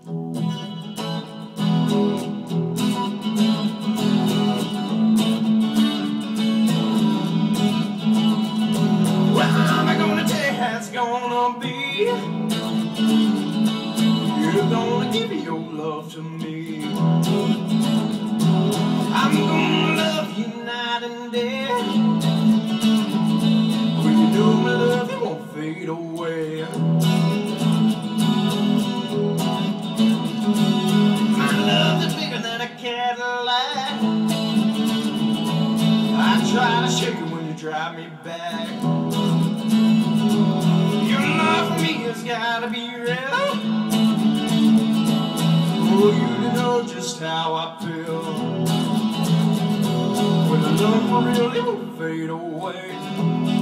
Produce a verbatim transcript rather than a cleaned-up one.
Well, I'm gonna tell you how it's gonna be. You're gonna give your love to me. I'm gonna love you night and day. Well, you know my love, it won't fade away. My love is bigger than a Cadillac. I try to show you when you drive me back. Your love for me has gotta be real. For you to know just how I feel. When the love for real, it won't fade away.